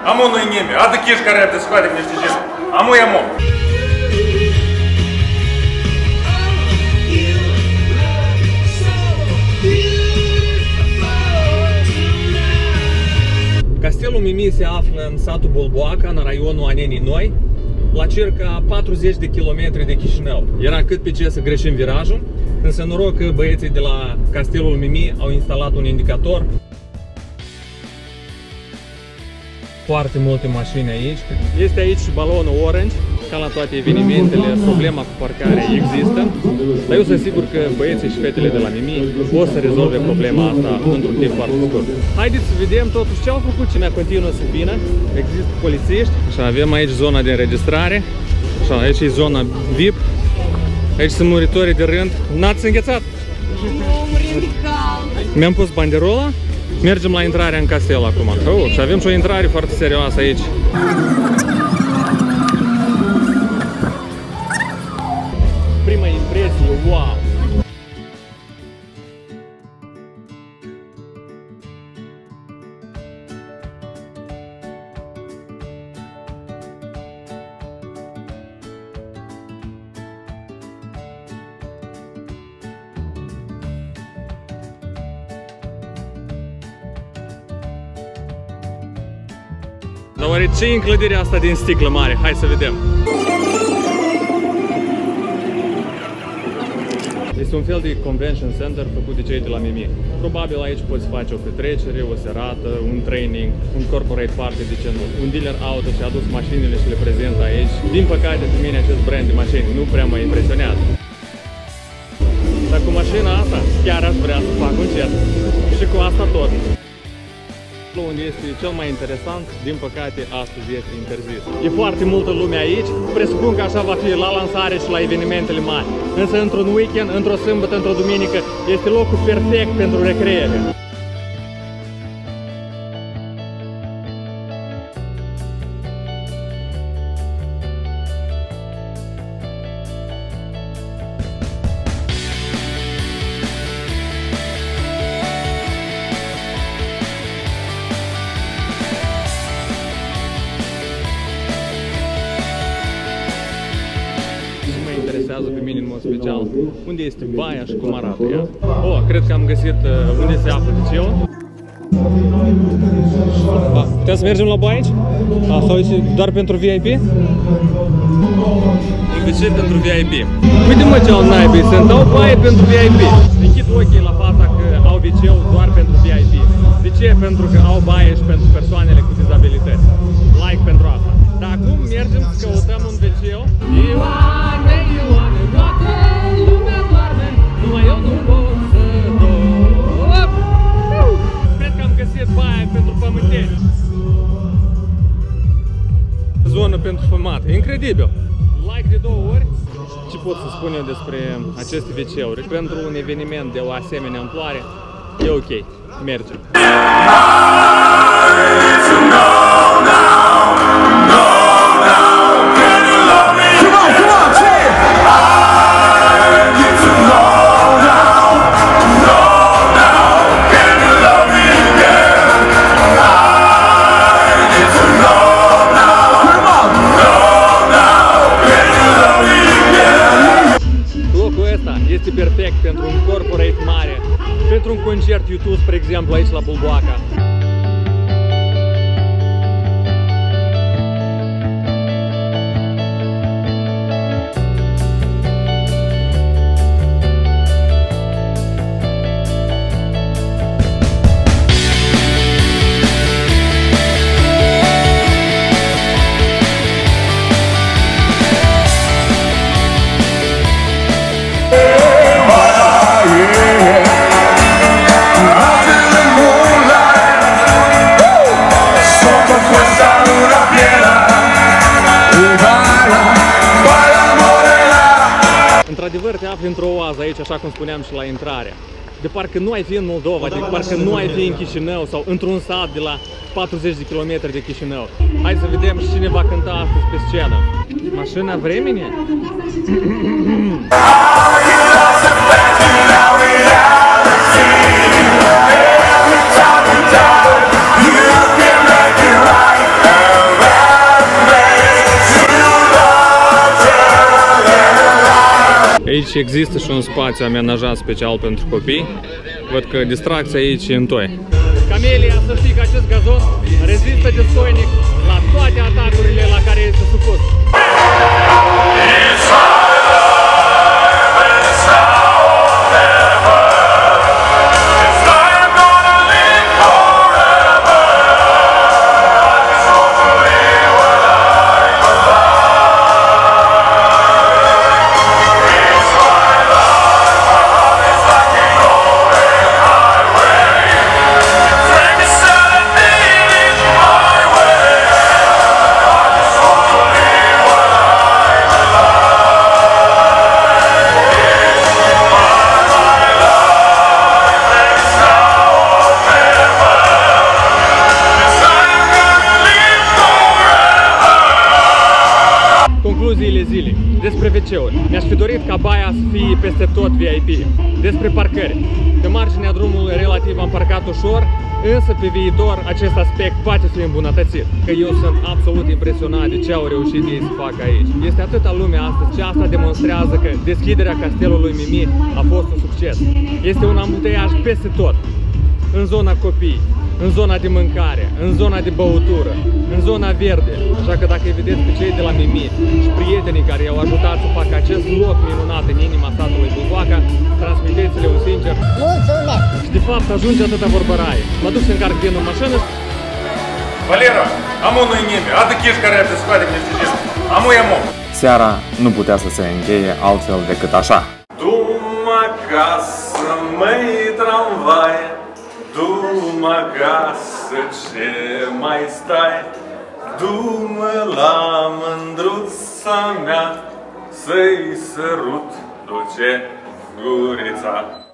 Amu nu-i nimeni. Adă chiși care ar de scoate niște gest. Amu e amu. Castelul Mimi se află în satul Bolboaca, în raionul Anenii Noi, la circa 40 de kilometri de Chișinău. Era cât pe ce să greșim virajul, însă noroc că băieții de la Castelul Mimi au instalat un indicator. Foarte multe mașini aici. Este aici și balonul Orange, ca la toate evenimentele, problema cu parcarea există. Dar eu sunt sigur că băieții și fetele de la Mimi o să rezolve problema asta într-un timp foarte scurt. Haideți să vedem totuși ce au făcut, cine continuă să vină. Există polițiști. Și avem aici zona de înregistrare. Și aici e zona VIP. Aici sunt muritorii de rând. N-ați înghețat? Nu, murim cald. Mi-am pus banderola. Mergem la intrarea în castel acum. Și avem și o intrare foarte serioasă aici. Prima impresie, wow! Dar oare ce e în clădirea asta din sticlă mare? Hai să vedem! Este un fel de convention center făcut de cei de la Mimi. Probabil aici poți face o petrecere, o serată, un training, un corporate party, de ce nu. Un dealer auto și-a adus mașinile și le prezintă aici. Din păcate, pe mine acest brand de mașini nu prea mă impresionează. Dar cu mașina asta chiar aș vrea să fac un cer. Și cu asta tot. Unde este cel mai interesant, din păcate, astăzi este interzis. E foarte multă lume aici, presupun că așa va fi la lansare și la evenimentele mari. Însă într-un weekend, într-o sâmbătă, într-o duminică, este locul perfect pentru recreere. Pe mine în mod special unde este baia și cum arată ea. Cred că am găsit unde se află DC-ul. Putem să mergem la baie aici? Sau este doar pentru VIP? DC pentru VIP. Uite mă ce al naibii, se dau baie pentru VIP. Închid ochii la fața că au WC-ul doar pentru VIP. De ce? Pentru că au baie și pentru persoanele cu dizabilități. Like pentru asta. Dar acum mergem să căutăm un WC-ul. Cred că am găsit baia pentru pământeni. Zonă pentru fumat. Incredibil! Like de 2 ori. Ce pot să spun eu despre aceste WC-uri? Pentru un eveniment de o asemenea amploare, e ok. Mergem. Este perfect pentru un corporate mare, pentru un concert YouTube, spre exemplu, aici la Bolboaca. Într-adevăr, te afli într-o oază aici, așa cum spuneam și la intrare. De parcă nu ai fi în Moldova, de parcă nu ai fi în Chișinău sau într-un sat de la 40 de kilometri de Chișinău. Hai să vedem și cine va cânta astăzi pe scenă. Mașina vremii? Aici există și un spațiu amenajat special pentru copii. Văd că distracția aici e întoi. Camelia, să știi că acest gazon rezistă destoinic la toate atacurile la care este supus. Concluziile zilei. Despre WC-uri. Mi-aș fi dorit ca baia să fie peste tot VIP. Despre parcări. Pe marginea drumului relativ am parcat ușor, însă pe viitor acest aspect poate fi îmbunătățit. Că eu sunt absolut impresionat de ce au reușit ei să facă aici. Este atâta lume astăzi și asta demonstrează că deschiderea castelului Mimi a fost un succes. Este un ambuteiaj peste tot. În zona copii, în zona de mâncare, în zona de băutură, în zona verde. Așa că dacă îi vedeți pe cei de la Mimi și prietenii care i-au ajutat să facă acest loc minunat în inima satului Bulboaca, transmiteți-le un sincer mulțumesc! Și de fapt ajunge atâta vorbăraie. Mă duc să încarc vinul în mașină. Валера, amu nu-i nimeni, adă chiși care te scoatem niște disc. Amu e amu. Seara nu putea să se încheie altfel decât așa. Du-mă acasă, măi tramvai, du-mă acasă, ce mai stai? Du-mă la mândruța mea, să-i sărut duce gurița.